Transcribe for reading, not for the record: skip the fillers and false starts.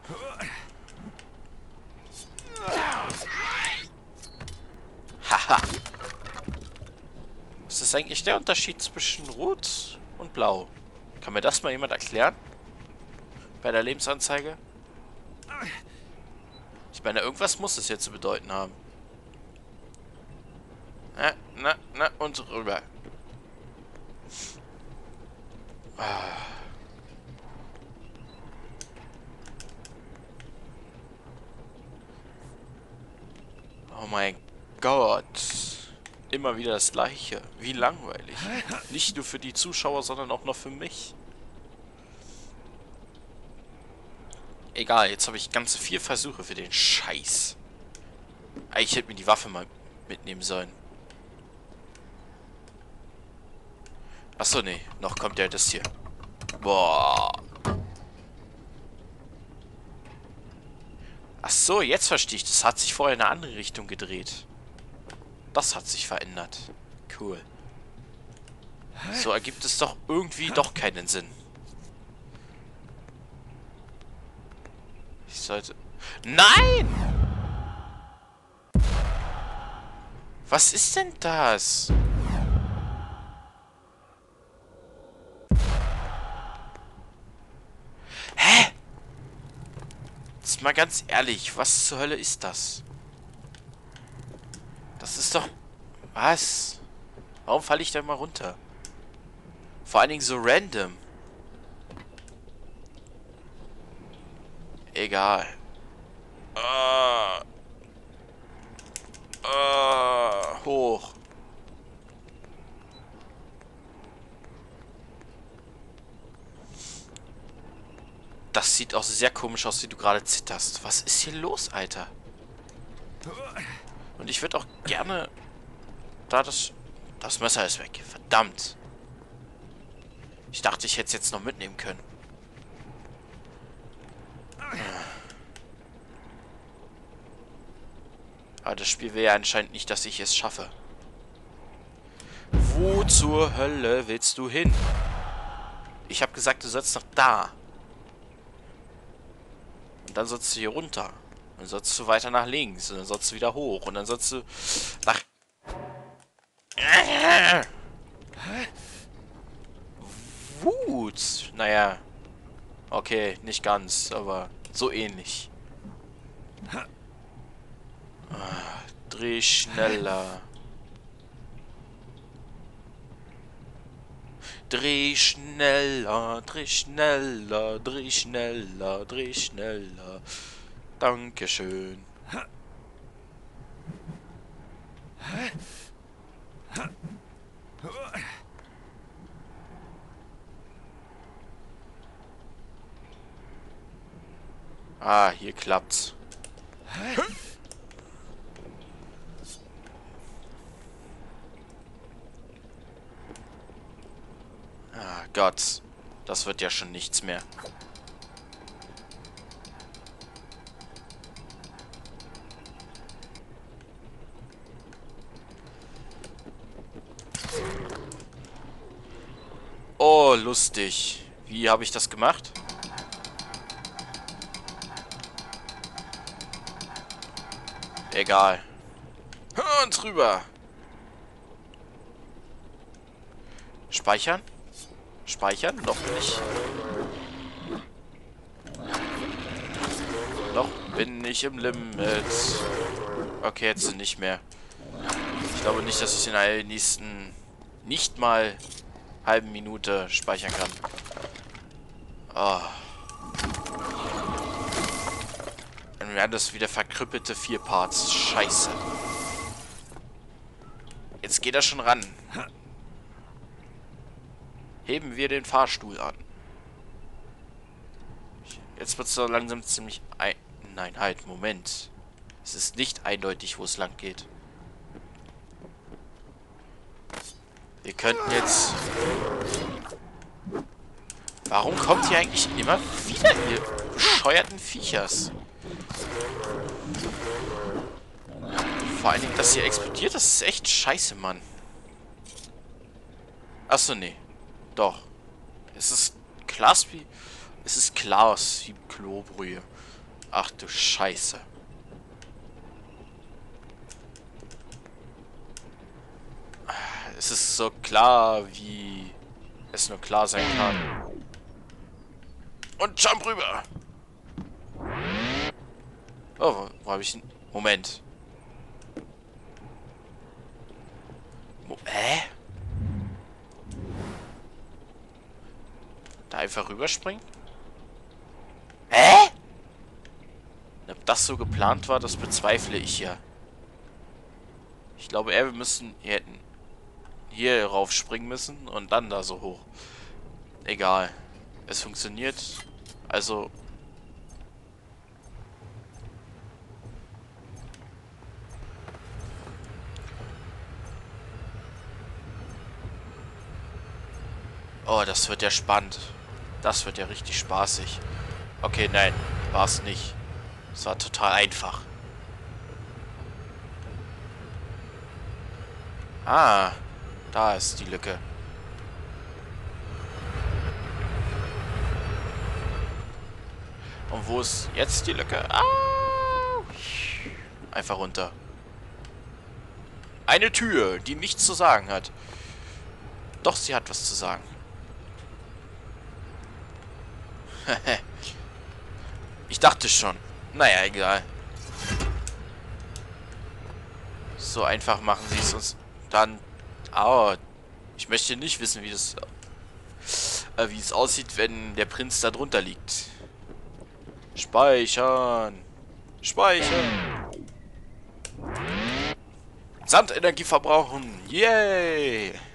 Haha. Was ist eigentlich der Unterschied zwischen Rot und Blau? Kann mir das mal jemand erklären? Bei der Lebensanzeige? Ich meine, irgendwas muss es jetzt zu bedeuten haben. Na, und rüber. Oh mein Gott. Immer wieder das Gleiche. Wie langweilig. Nicht nur für die Zuschauer, sondern auch noch für mich. Egal, jetzt habe ich ganze 4 Versuche für den Scheiß. Eigentlich hätte mir die Waffe mal mitnehmen sollen. Achso, nee. Noch kommt ja das hier. Boah. Achso, jetzt verstehe ich. Das hat sich vorher in eine andere Richtung gedreht. Das hat sich verändert. Cool. So ergibt es doch irgendwie doch keinen Sinn. Ich sollte... Nein! Was ist denn das? Hä? Jetzt mal ganz ehrlich, was zur Hölle ist das? Das ist doch... Was? Warum falle ich da mal runter? Vor allen Dingen so random. Egal. Hoch. Das sieht auch sehr komisch aus, wie du gerade zitterst. Was ist hier los, Alter? Und ich würde auch gerne... Da das Messer ist weg. Verdammt. Ich dachte, ich hätte es jetzt noch mitnehmen können. Aber das Spiel will ja anscheinend nicht, dass ich es schaffe. Wo zur Hölle willst du hin? Ich habe gesagt, du sollst nach da. Und dann sollst du hier runter. Und dann sollst du weiter nach links. Und dann sollst du wieder hoch. Und dann sollst du nach... Wut. Naja. Okay, nicht ganz, aber so ähnlich. Dreh schneller. Dreh schneller, dreh schneller, dreh schneller, dreh schneller. Dankeschön. Ah, hier klappt's. Ah, Gott. Das wird ja schon nichts mehr. Oh, lustig. Wie habe ich das gemacht? Egal. Und rüber. Speichern? Speichern? Noch nicht. Noch bin ich im Limit. Okay, jetzt nicht mehr. Ich glaube nicht, dass ich in der nächsten nicht mal halben Minute speichern kann. Oh. Dann werden das wieder verkrüppelte 4 Parts. Scheiße. Jetzt geht er schon ran. Heben wir den Fahrstuhl an. Jetzt wird es so langsam ziemlich... Nein, halt, Moment. Es ist nicht eindeutig, wo es lang geht. Wir könnten jetzt... Warum kommt hier eigentlich immer wieder, ihr bescheuerten Viechers? Vor allen Dingen, dass hier explodiert, das ist echt scheiße, Mann. Achso, nee. Doch. Es ist Klaas wie... Es ist Klaas wie Klobrühe. Ach du Scheiße. Es ist so klar, wie es nur klar sein kann. Und jump rüber. Oh, wo habe ich ihn? Moment. Hä? Da einfach rüberspringen? Hä? Ob das so geplant war, das bezweifle ich ja. Ich glaube eher, wir müssen hier rauf springen müssen und dann da so hoch. Egal. Es funktioniert. Also... Oh, das wird ja spannend. Das wird ja richtig spaßig. Okay, nein. War es nicht. Es war total einfach. Ah, da ist die Lücke. Und wo ist jetzt die Lücke? Ah! Einfach runter. Eine Tür, die nichts zu sagen hat. Doch, sie hat was zu sagen. Ich dachte schon. Naja, egal. So einfach machen sie es uns dann. Oh, ich möchte nicht wissen, wie es aussieht, wenn der Prinz da drunter liegt. Speichern. Speichern. Sandenergie verbrauchen. Yay.